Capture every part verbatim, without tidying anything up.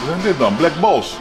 zijn dit dan? Black balls.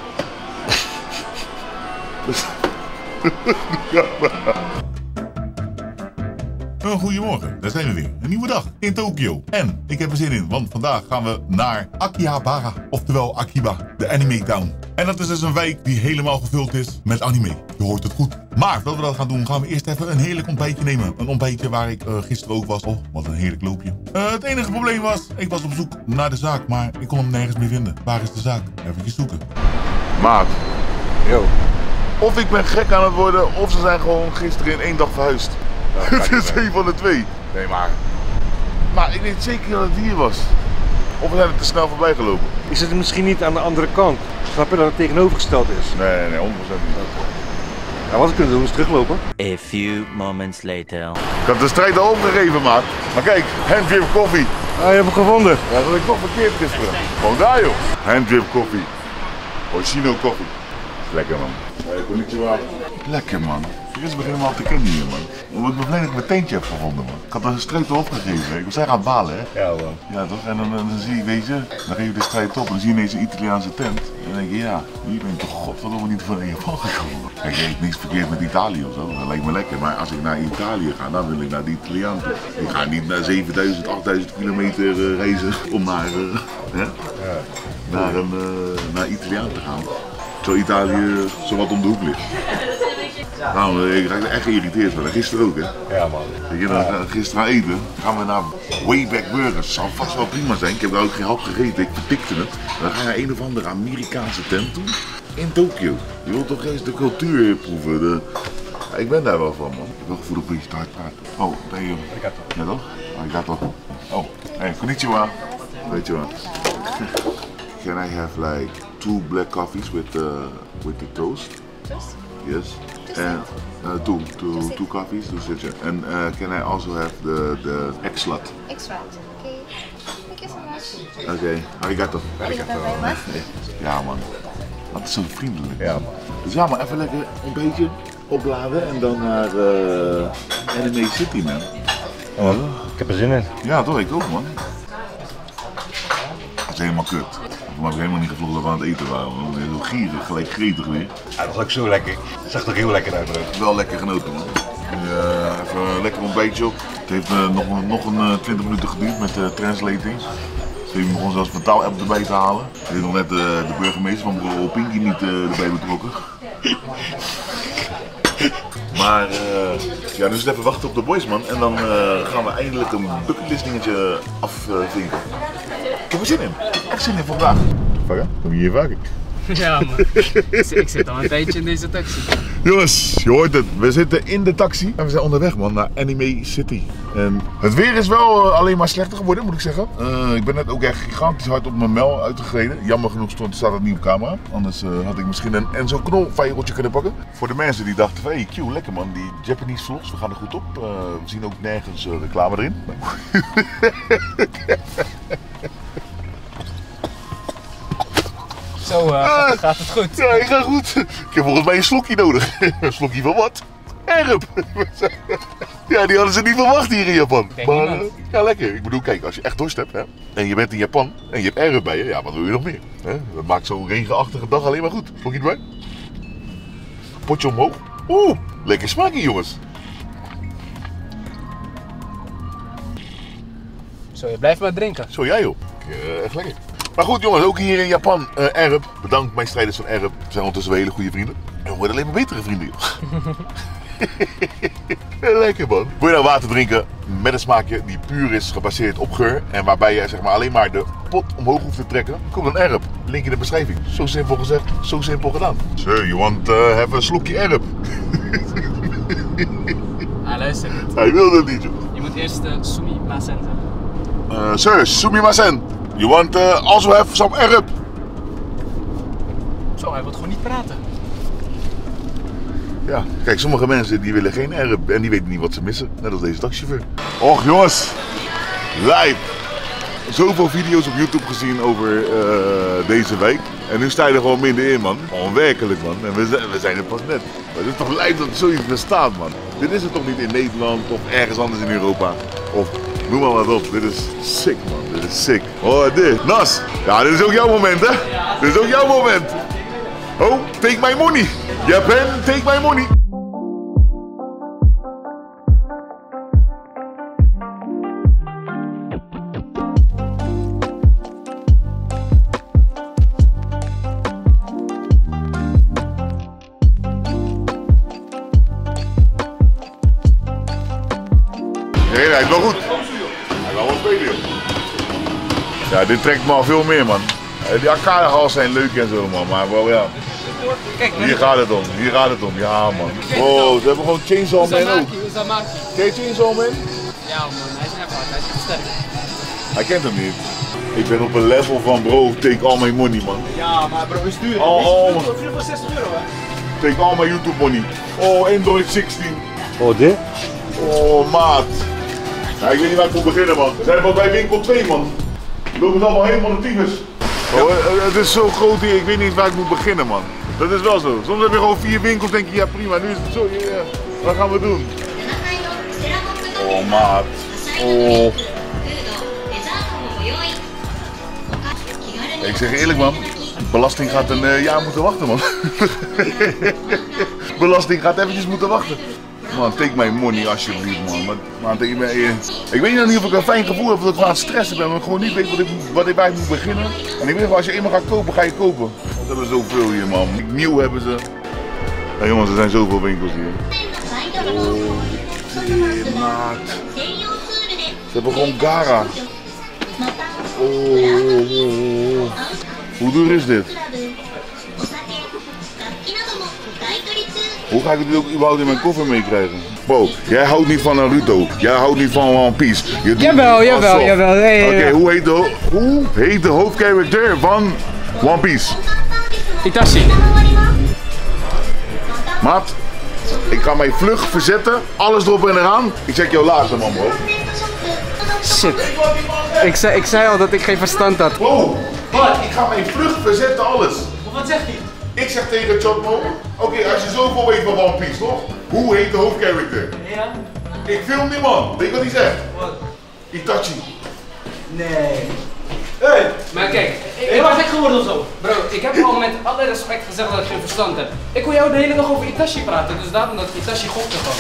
Een goedemorgen, daar zijn we weer. Een nieuwe dag in Tokio. En ik heb er zin in, want vandaag gaan we naar Akihabara. Oftewel Akiba, de anime town. En dat is dus een wijk die helemaal gevuld is met anime. Je hoort het goed. Maar voordat we dat gaan doen, gaan we eerst even een heerlijk ontbijtje nemen. Een ontbijtje waar ik uh, gisteren ook was. Oh, wat een heerlijk loopje. Uh, het enige probleem was, ik was op zoek naar de zaak, maar ik kon hem nergens meer vinden. Waar is de zaak? Even zoeken. Maat. Yo. Of ik ben gek aan het worden, of ze zijn gewoon gisteren in één dag verhuisd. Het is een van de twee. Nee, maar... Maar ik weet zeker dat het hier was. Of we zijn er te snel voorbij gelopen. Is het misschien niet aan de andere kant? Snap je dat het tegenovergesteld is? Nee, nee, nee, honderd procent niet. Ja, wat we kunnen doen is teruglopen. A few moments later. Ik had de strijd al opgegeven, maat. Maar kijk, Handdrip Coffee. Ah, je hebt hem gevonden. Ja, dat had ik toch verkeerd gisteren. Gewoon daar, joh. Handdrip Coffee. Oshino Coffee. Lekker, man. Hey, konnichiwa. Lekker, man. Ik begin hem al te kennen hier, man. Ik ben blij dat ik mijn teentje heb gevonden, man. Ik had er een strijd opgegeven. Ik was eigenlijk aan het balen, hè? Ja, man. Ja, toch? En dan, dan zie je, weet je, dan geef je de strijd op en dan zie je ineens een Italiaanse tent. En dan denk je, ja, hier ben ik toch godverdomme niet van Japan gekomen. Kijk, je hebt niks verkeerd met Italië of zo. Dat lijkt me lekker. Maar als ik naar Italië ga, dan wil ik naar de Italiaan toe. Ik ga niet naar zevenduizend, achtduizend kilometer uh, reizen om naar, uh, hè? Ja. naar, een, uh, naar Italiaan te gaan. Terwijl Italië zo wat om de hoek ligt. Nou, ik raak er echt geïrriteerd van. Gisteren ook, hè? Ja, man. Weet je, dan, gisteren aan eten gaan we naar Wayback Burgers. Zal vast wel prima zijn. Ik heb daar ook geen hap gegeten. Ik vertikte het. Dan ga je naar een of andere Amerikaanse tent toe. In Tokio. Je wilt toch eens de cultuur proeven. De... Ja, ik ben daar wel van, man. Ik heb wel gevoel dat ik een beetje te hard praat. Oh, ben je... Arigato. Ja, toch? Arigato. Oh, hey, konnichiwa. Konnichiwa. Can I have like two black coffees with, uh, with the toast? Toast? Yes. And uh, two, two, two coffees, two such. And uh, can I also have the the egg-slat? Extra. Okay. Thank you so much. Oké, okay. Arigato. Arigato very much. Ja, man. Dat is zo vriendelijk. Ja, man. Dus ja, maar even lekker een beetje opladen en dan naar uh, Anime City, man. Oh, man. Ik heb er zin in. Ja, toch? Ik ook, man. Dat is helemaal kut. Maar ik heb helemaal niet gevlogen dat we aan het eten waren. Man. Heel gierig, gelijk gretig weer. Ja, dat was ook zo lekker. Het zag toch heel lekker uit, bro. Wel lekker genoten, man. Uh, even een lekker ontbijtje op. Het heeft uh, nog, nog een uh, twintig minuten geduurd met uh, translating. Dus ik begon zelfs mijn taal-app erbij te halen. Ik heb nog net uh, de burgemeester van Bureau Pinky niet uh, erbij betrokken. Maar uh, ja, dus even wachten op de boys, man. En dan uh, gaan we eindelijk een bucketlist dingetje afvinken. Ik heb er zin in. Echt zin in vandaag. Vaga, kom je hier vaker? Ja, man. Ik zit al een tijdje in deze taxi. Jongens, je hoort het. We zitten in de taxi en we zijn onderweg, man, naar Anime City. En het weer is wel uh, alleen maar slechter geworden, moet ik zeggen. Uh, ik ben net ook echt gigantisch hard op mijn mel uitgegleden. Jammer genoeg stond, staat het niet op camera. Anders uh, had ik misschien een Enzo Knol vijgeltje kunnen pakken. Voor de mensen die dachten van, hey Q, lekker man, die Japanese vlogs, we gaan er goed op. Uh, we zien ook nergens uh, reclame erin. Zo, uh, gaat, gaat het goed? Ja, ik ga goed. Ik heb volgens mij een slokje nodig. Een slokje van wat? Erp. Ja, die hadden ze niet verwacht hier in Japan. Denk Maar niemand. uh, ja, lekker. Ik bedoel, kijk, als je echt dorst hebt, hè, en je bent in Japan en je hebt erp bij je, ja, wat wil je nog meer? Hè? Dat maakt zo'n regenachtige dag alleen maar goed. Slokje erbij. Potje omhoog. Oeh, lekker smaakje, jongens. Zo, je blijft maar drinken. Zo, jij joh. Uh, echt lekker. Maar goed jongens, ook hier in Japan, uh, Erp. Bedankt mijn strijders van Erp. We zijn ondertussen wel hele goede vrienden. En we worden alleen maar betere vrienden, joh. Lekker man. Wil je nou water drinken met een smaakje die puur is gebaseerd op geur en waarbij je zeg maar alleen maar de pot omhoog hoeft te trekken? Kom dan Erp. Link in de beschrijving. Zo simpel gezegd, zo simpel gedaan. Sir, you want to have a slokje Erp? Ah, luister niet. Hij wil dat niet, joh. Je moet eerst uh, sumimasen zeggen. Uh, sir, sumimasen. You want to also have some Erp? Zo, hij wil gewoon niet praten. Ja, kijk, sommige mensen die willen geen Erp en die weten niet wat ze missen. Net als deze taxichauffeur. Och jongens, live. Zoveel video's op YouTube gezien over uh, deze wijk. En nu sta je er gewoon minder in, man. Onwerkelijk, man. En we zijn, we zijn er pas net. Maar het is toch lijp dat zoiets bestaat, man. Dit is het toch niet in Nederland of ergens anders in Europa. Of noem maar wat op. Dit is sick, man. Dit is sick. Oh, dit. Nas. Ja, dit is ook jouw moment, hè? Dit is ook jouw moment. Oh, take my money. Ja, Ben, take my money. Nee, hij is wel goed. Hij wil wel spelen, joh. Ja, dit trekt me al veel meer, man. Die arcadehalls zijn leuk en zo, man, maar wel ja. Hier gaat het om, hier gaat het om, ja, man. Wow, ze hebben gewoon Chainsaw Man ook. Ken je Chainsaw Man? Ja, man, hij is echt hard, hij is echt sterk. Hij kent hem niet. Ik ben op een level van bro, take all my money, man. Ja, maar bro, we sturen. Oh, oh, man. voor zestig euro, hè? Take all my YouTube money. Oh, Android zestien. Oh, dit? Oh, maat. Ja, ik weet niet waar ik moet beginnen, man. We zijn wel bij winkel twee, man. We lopen allemaal helemaal de tyfus. Oh, het is zo groot hier, ik weet niet waar ik moet beginnen, man. Dat is wel zo. Soms heb je gewoon vier winkels, denk je, ja prima, nu is het zo, ja, wat gaan we doen? Oh, maat. Oh. Ik zeg eerlijk, man. Belasting gaat een uh, jaar moeten wachten, man. Belasting gaat eventjes moeten wachten. Man, take my money alsjeblieft, man. Maar, man ik, ben, ik weet niet of ik een fijn gevoel heb dat ik aan het stressen ben, maar ik gewoon niet weet wat ik, wat ik bij moet beginnen. En ik weet wel, als je eenmaal gaat kopen, ga je kopen. We hebben zoveel hier, man. Nieuw hebben ze. Ja, jongens, er zijn zoveel winkels hier. Oh, dit, maat. Ze hebben gewoon Gara. Oh, oh, oh, oh. Hoe duur is dit? Hoe ga ik dit ook überhaupt in mijn koffer meekrijgen? Bo, jij houdt niet van Naruto. Jij houdt niet van One Piece. Je Jawel, jawel, jawel. Hey, Oké, okay, hoe heet de, hoe heet de hoofdkarakter van One Piece? Itachi. Maat, ik ga mij vlug verzetten. Alles erop en eraan. Ik zeg jou later, man, bro. Shit. Ik zei, ik zei al dat ik geen verstand had. Wow, wat? Ik ga mij vlug verzetten, alles. Wat zegt hij? Ik zeg tegen Chotmo, oké, okay, als je zoveel weet van One Piece, toch? Hoe heet de hoofdkarakter? Ja? Ik film die man. Weet je wat hij zegt? Wat? Itachi. Nee. Hey. Maar kijk, ik, ik was gek geworden of zo. Bro, ik heb al met alle respect gezegd dat ik geen verstand heb. Ik wil jou de hele dag over Itachi praten, dus daarom dat Itachi gokte gewoon.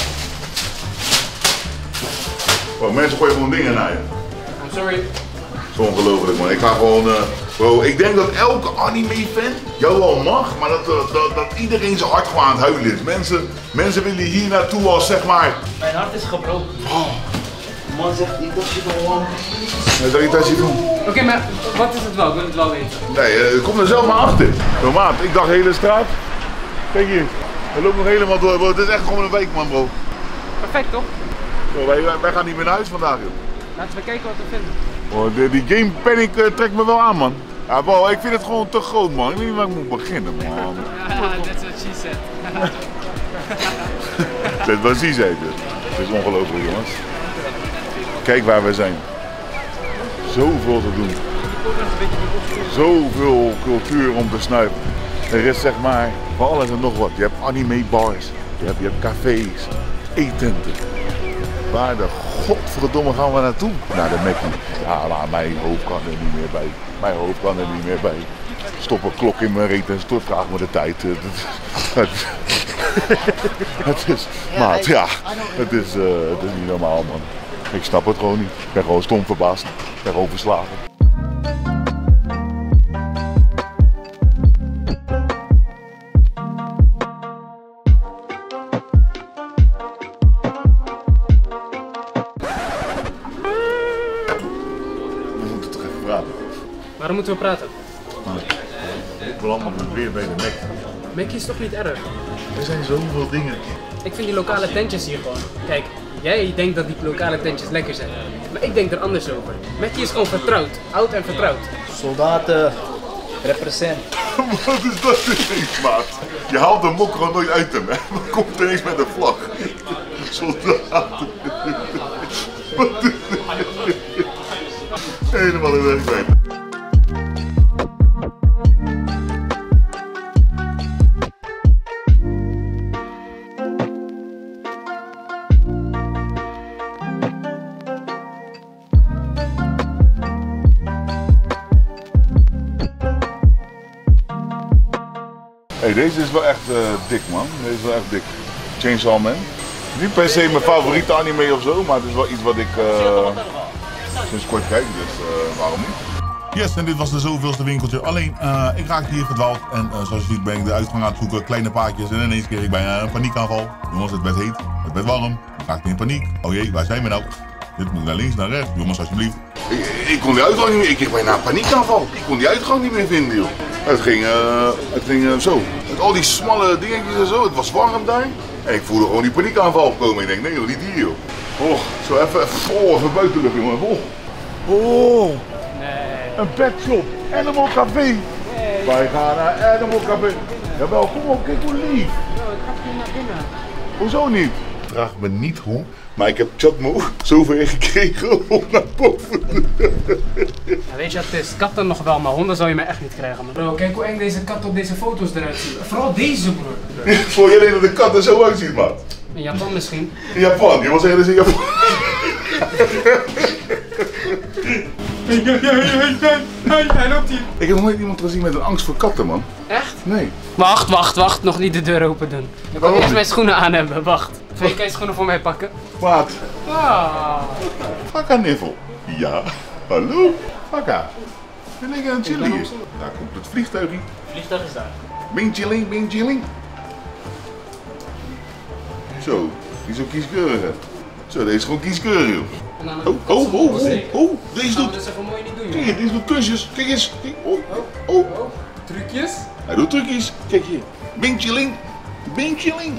Oh, mensen gooien gewoon dingen naar je. I'm sorry. Dat is ongelooflijk, man. Ik ga gewoon, uh, bro, ik denk dat elke anime-fan jou wel mag, maar dat, uh, dat, dat iedereen zijn hart gewoon aan het huilen is. Mensen, mensen willen hier naartoe als, zeg maar... Mijn hart is gebroken. Oh. Man zegt Itachi van One Piece. Nee, dat Itachi van. Oké, okay, maar wat is het wel? Ik wil het wel weten. Nee, uh, kom er zelf maar achter. No, maat, ik dacht hele straat. Kijk hier, we lopen nog helemaal door, bro. Het is echt gewoon een week, man, bro. Perfect, toch? Bro, wij, wij gaan niet meer naar huis vandaag, joh. Laten we kijken wat we vinden. Oh, die, die game panic uh, trekt me wel aan, man. Ja, bro, ik vind het gewoon te groot, man. Ik weet niet waar ik moet beginnen, man. That's what she said. Dat is wat she zei, dus. Het is ongelooflijk, jongens. Kijk waar we zijn. Zoveel te doen. Zoveel cultuur om te snuiven. Er is zeg maar van alles en nog wat. Je hebt anime bars, je hebt, je hebt cafés, eetenten. Waar de godverdomme gaan we naartoe? Naar de Mackie. Ja, maar mijn hoofd kan er niet meer bij. Mijn hoofd kan er niet meer bij. Stop een klok in mijn reet en stort vraag me de tijd. Het is, maat, ja, het is, uh, het is niet normaal, man. Ik snap het gewoon niet. Ik ben gewoon stom verbaasd. Ik ben gewoon verslagen. We moeten toch even praten. Waarom moeten we praten? Ik wil allemaal weer bij de Mac. Mackie is toch niet erg? Er zijn zoveel dingen. Ik vind die lokale tentjes hier gewoon. Kijk, jij denkt dat die lokale tentjes lekker zijn. Maar ik denk er anders over. Mackie is gewoon vertrouwd. Oud en vertrouwd. Soldaten, represent. Wat is dat ineens, maat? Je haalt de mok gewoon nooit uit hem, hè? Dan komt ineens met een vlag. Soldaten. Wat is dit? Helemaal in weg kwijt. Hey, deze is wel echt uh, dik, man. Deze is wel echt dik. Chainsaw Man. Niet per se mijn favoriete anime of zo, maar het is wel iets wat ik uh, sinds kort kijk, dus uh, waarom niet? Yes, en dit was de zoveelste winkeltje. Alleen, uh, ik raakte hier verdwaald en uh, zoals je ziet ben ik de uitgang aan het zoeken, kleine paadjes en ineens kreeg ik bijna een paniekaanval. Jongens, het werd heet, het werd warm, ik raakte in paniek. Oh jee, waar zijn we nou? Dit moet naar links, naar rechts. Jongens, alsjeblieft. Ik, ik kon die uitgang niet meer, ik kreeg bijna een paniekaanval. Ik kon die uitgang niet meer vinden, joh. Het ging, uh, het ging uh, zo. Met al die smalle dingetjes en zo, het was warm daar. En ik voelde gewoon die paniekaanval opkomen. Ik denk, nee joh, niet hier joh. Oh, zo even, oh, even buitenlucht jongen. Oh, oh. Nee. Een petshop, Animal Café. Nee. Wij gaan naar Animal Café. Jawel, kom op, kijk hoe lief. Yo, ik ga hier naar binnen. Hoezo niet? Vraag me niet hoe, maar ik heb Chatmo zover gekregen om naar boven. Ja, weet je wat het is? Katten nog wel, maar honden zou je me echt niet krijgen. Man. Bro, kijk hoe eng deze kat op deze foto's eruit ziet. Vooral deze, broer. Voor je alleen dat de kat er zo uitziet, man. In Japan misschien. In Japan, je wil zeggen dat is in Japan. Hij loopt hier. Ik heb nog nooit iemand gezien met een angst voor katten, man. Echt? Nee. Wacht, wacht, wacht. Nog niet de deur open doen. Ik wil eerst mijn schoenen aan hebben. Wacht. Kan je schoenen voor mij pakken? Wat? Ah. Fakka Niffel. Ja. Hallo. Fakka. Ben ik aan het chillen hier? Daar komt het vliegtuigje. Het vliegtuig is daar. Bing chilling, bing chilling. Zo, die is ook kieskeurig. Hè. Zo, deze is gewoon kieskeurig, joh. Oh, oh, oh, oh, oh, deze doet. Dat is even mooi niet doen, Kijk eens, deze doet kusjes. Kijk eens. Kijk, oh, oh. Trucjes? Hij doet trucjes. Kijk hier. Bing chilling. Bing chilling.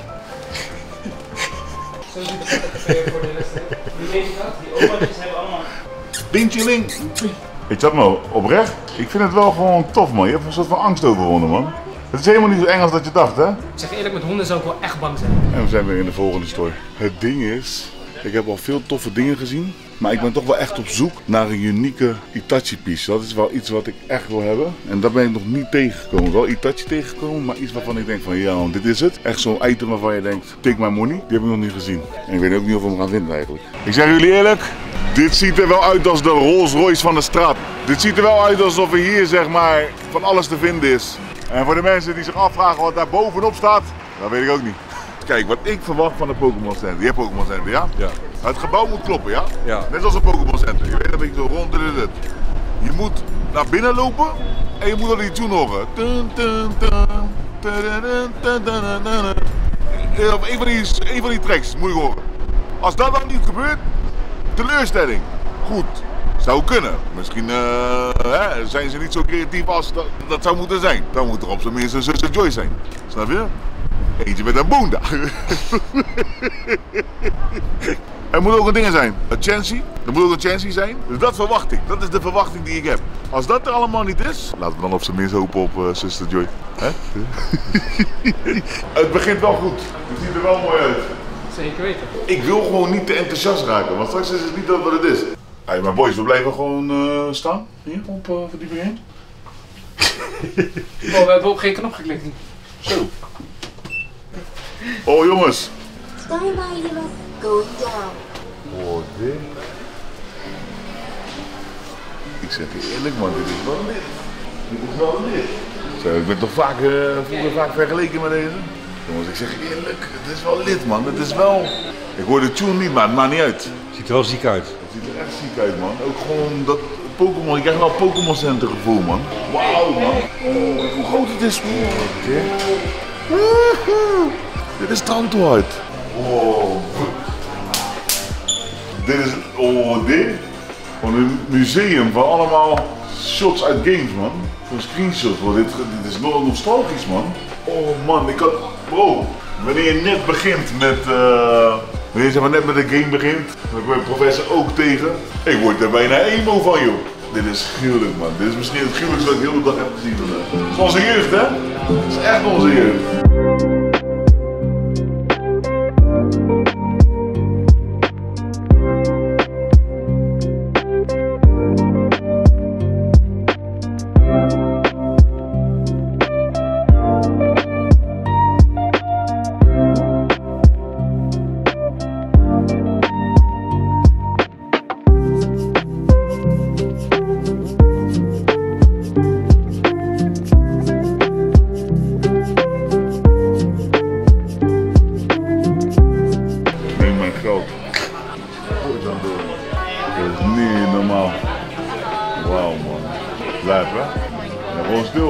Zo ziet het er voor de rest. Wie weet dat? Die opa's hebben allemaal... Bing chilling. Weet je wat, man? Oprecht? Ik vind het wel gewoon tof, man. Je hebt een soort van angst overwonnen, man. Het is helemaal niet zo eng als dat je dacht, hè? Ik zeg eerlijk, met honden zou ik wel echt bang zijn. En we zijn weer in de volgende store. Het ding is, ik heb al veel toffe dingen gezien. Maar ik ben toch wel echt op zoek naar een unieke Itachi piece. Dat is wel iets wat ik echt wil hebben. En dat ben ik nog niet tegengekomen. Wel Itachi tegengekomen, maar iets waarvan ik denk van ja, dit is het. Echt zo'n item waarvan je denkt, take my money. Die heb ik nog niet gezien. En ik weet ook niet of we hem gaan vinden eigenlijk. Ik zeg jullie eerlijk, dit ziet er wel uit als de Rolls Royce van de straat. Dit ziet er wel uit alsof er hier zeg maar van alles te vinden is. En voor de mensen die zich afvragen wat daar bovenop staat, dat weet ik ook niet. Kijk, wat ik verwacht van de Pokémon Center. Je hebt Pokémon Center, ja? Ja. Het gebouw moet kloppen, ja? Ja. Net als een Pokémon Center. Je weet dat ik zo rond dit, dit. Je moet naar binnen lopen en je moet al die tune horen. Dun, dun, dun, dun, dun, dun, dun, dun. Een van die, een van die tracks moet je horen. Als dat dan niet gebeurt, teleurstelling. Goed. Zou kunnen. Misschien uh, hè, zijn ze niet zo creatief als dat, dat zou moeten zijn. Dan moet er op zijn minst een zuster Joy zijn. Snap je? Eentje met een boenda. Er moet ook een ding zijn. Een Chansey. Er moet ook een Chansey zijn. Dus dat verwacht ik. Dat is de verwachting die ik heb. Als dat er allemaal niet is, laten we dan op zijn minst hopen op uh, zuster Joy. Hè? Het begint wel goed. Het ziet er wel mooi uit. Zeker weten. Ik wil gewoon niet te enthousiast raken, want straks is het niet dat wat het is. Hey, maar boys, we blijven gewoon uh, staan hier op uh, verdieping één. Oh, we hebben op geen knop geklikt. Zo. Oh jongens. Going down. Oh, dit. Ik zeg je eerlijk man, dit is wel lit. Dit is wel lit. Zo, ik ben toch vaak, uh, vroeger vaak vergeleken met deze. Jongens, ik zeg je eerlijk, het is wel lit man. Het is wel... Ik hoor de tune niet, maar het maakt niet uit. Ziet er wel ziek uit. Het ziet er echt ziek uit man. Ook gewoon dat Pokémon, ik krijg wel Pokémon Center gevoel man. Wauw man. Oh, hoe groot het is. Oh, dit. Dit is Trantoid. Oh. Dit is, oh dit. Gewoon een museum van allemaal shots uit games man. Zo'n screenshots, bro. Dit, dit is nog nostalgisch man. Oh man, ik kan, bro. Wanneer je net begint met, uh, wanneer je zeg maar net met een game begint, dan kom je professor ook tegen. Ik word er bijna emo van joh. Dit is gruwelijk man. Dit is misschien het gruwelijkste wat ik de hele dag heb gezien. Het is onze jeugd hè? Het is echt onze jeugd.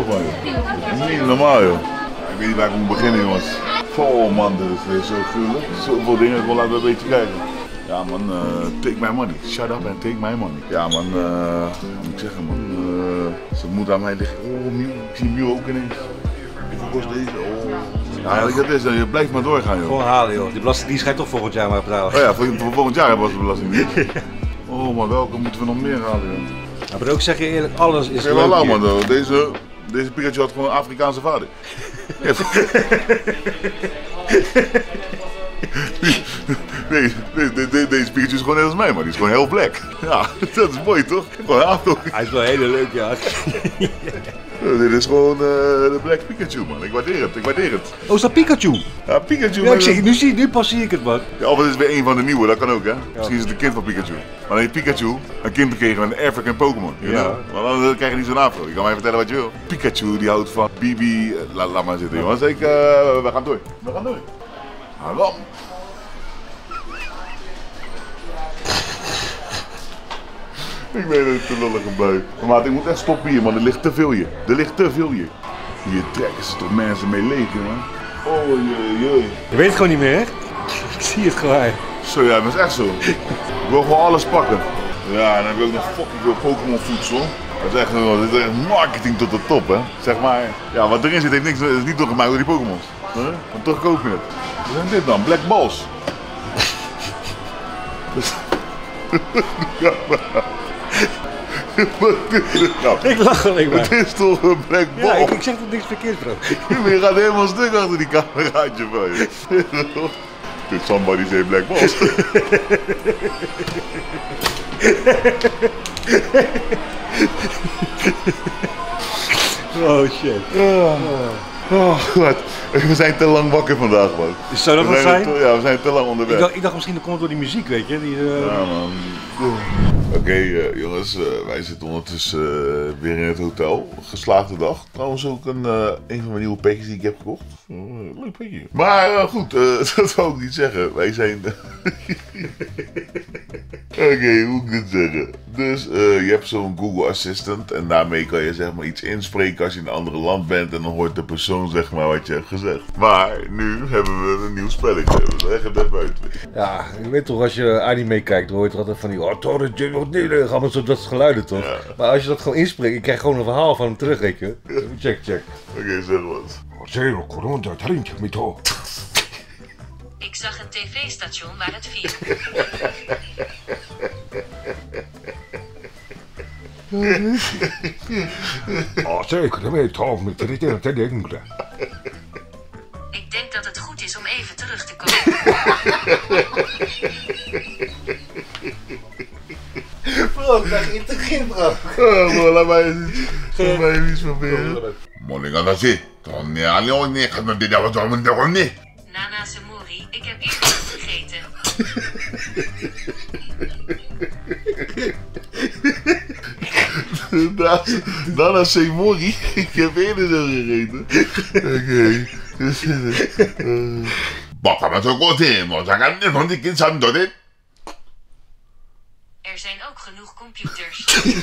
van je. Niet normaal joh. Ja, ik weet niet waar ik moet beginnen jongens. Oh man, dit is weer zo gruwelijk. Zoveel dingen, gewoon laten we een beetje kijken. Ja man, uh, take my money. Shut up and take my money. Ja man, uh, wat moet ik zeggen man. Uh, ze moet aan mij liggen. Oh, Miu, ik zie Miu ook ineens. Hoeveel kost deze? Oh. Ja, ja, dat is, je blijft maar doorgaan joh. Gewoon halen joh. Die belastingdienst ga je toch volgend jaar maar betalen. Oh ja, voor, voor volgend jaar was de belastingdienst. Oh, maar welke moeten we nog meer halen joh. Ja, maar ook zeg je eerlijk, alles is leuk leuk wel hier. man, deze, deze Pikachu had gewoon een Afrikaanse vader. Nee, deze, deze, deze Pikachu is gewoon net als mij, maar die is gewoon heel black. Ja, dat is mooi toch? Gewoon aandoen. Hij is wel heel leuk, ja. Ja, dit is gewoon uh, de Black Pikachu, man. Ik waardeer het, ik waardeer het. Oh, is dat Pikachu? Ja, Pikachu. Ja, ik zeg, nu, zie, nu pas zie ik het, man. Ja, of het is weer een van de nieuwe, dat kan ook, hè? Misschien is het een kind van Pikachu. Maar dan heeft Pikachu een kind gekregen met een African Pokémon. Ja. Maar dan krijg je niet zo'n afro. Je kan mij vertellen wat je wil. Pikachu, die houdt van Bibi. Laat, laat maar zitten, jongens. Ik, uh, we gaan door. We gaan door. Hallo. Ik ben een te lullige bui. Maar ik moet echt stoppen hier, man. Er ligt te veel hier. Er ligt te veel hier. Hier trekken ze toch mensen mee leeg, man. Oh jee, jee. Je weet het gewoon niet meer, hè? Ik zie het gewoon. Zo ja, dat is echt zo. Ik wil gewoon alles pakken. Ja, en dan heb ik ook nog fucking veel Pokémon voedsel. Dat is echt, dat is echt marketing tot de top, hè. Zeg maar, ja, wat erin zit heeft niks, is niet doorgemaakt door die Pokémons. Huh? Maar toch koop je het. Wat zijn dit dan? Black Balls. Ja, maar... Nou, Ik lach alleen maar. het is toch een black ball? Ja, ik, ik zeg toch niks verkeerd, bro. Je gaat helemaal stuk achter die cameraatje van je. Did somebody say black balls? Oh shit. Oh, oh god. We zijn te lang wakker vandaag, man. Zou dat We wat zijn? te- ja, we zijn te lang onderweg. Ik dacht, ik dacht misschien dat komt het door die muziek, weet je. Die, uh... Ja, man. Oké, okay, uh, jongens, uh, wij zitten ondertussen uh, weer in het hotel. Geslaagde dag. Trouwens ook een, uh, een van mijn nieuwe petjes die ik heb gekocht. Uh, leuk petje. Maar uh, goed, uh, dat wou ik niet zeggen. Wij zijn... Oké, okay, hoe moet ik dit zeggen? Dus uh, je hebt zo'n Google Assistant en daarmee kan je zeg maar iets inspreken als je in een ander land bent en dan hoort de persoon zeg maar wat je hebt gezegd. Maar nu hebben we een nieuw spelletje. We leggen het even uit. Ja, je weet toch, als je anime kijkt, dan hoor je toch altijd van die... Oh, toch, dat je nee, nee, allemaal zo dat geluiden toch? Ja. Maar als je dat gewoon inspreekt, je krijgt gewoon een verhaal van hem terug, weet je. Check, check. Oké, okay, zeg wat. Ik zag een tv-station waar het vier. Ik denk dat het goed is om even terug te komen. Bro, ik dacht in het begin, bro. Oh, bro, laat mij eens laat mij eens iets proberen. Morning, dat is het. Dan ja, Leon, nee, ga maar dit wat doen, dan niet. Nana Semori, ik heb iets gegeten. Nana Semori, ik heb eerder zo gegeten. Oké, dus Baka maar zo goed in, maar dan kan je niet kind zijn door dit. Er zijn ook genoeg computers.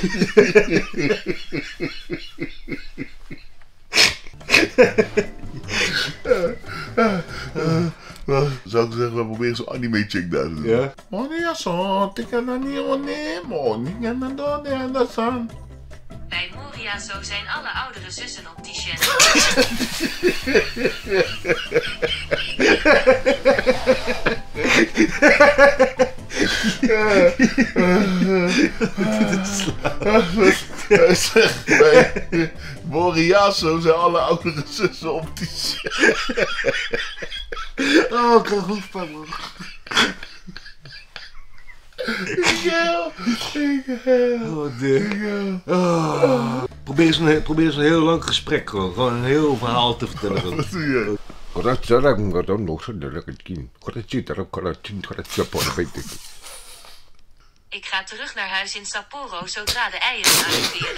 Nou, zou ik zeggen, we proberen zo'n anime chick daar te doen. Ja? Oh nee, zo, ik kan dat niet, oh nee, man, ik kan dat doen, nee, dat zijn. Bij Moria zo zijn alle oudere zussen opticiën. Bij Moriaso zijn alle oudere zussen opticiën. Oh, ik kan goed spannen. Oh, dit. Oh. Probeer eens een, probeer eens een heel lang gesprek gewoon. Gewoon een heel verhaal te vertellen. Wat doe je? Ik ga terug naar huis in Sapporo zodra de eieren arriveren.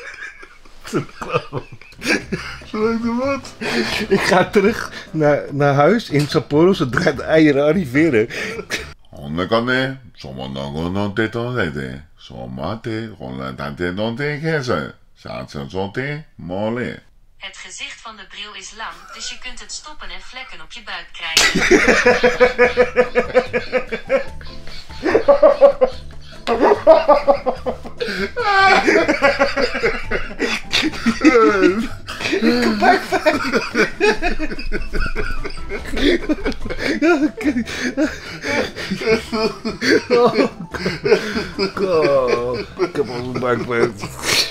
Zolang de wat? Ik ga terug naar, naar huis in Sapporo zodra de eieren arriveren. Onda kan ne, sommige dan non te ton sommige te, gewoon dan te non te kezen. Zaten zote, mole. Het gezicht van de bril is lang, dus je kunt het stoppen en vlekken op je buik krijgen. Oh, ik heb al een buikpijn.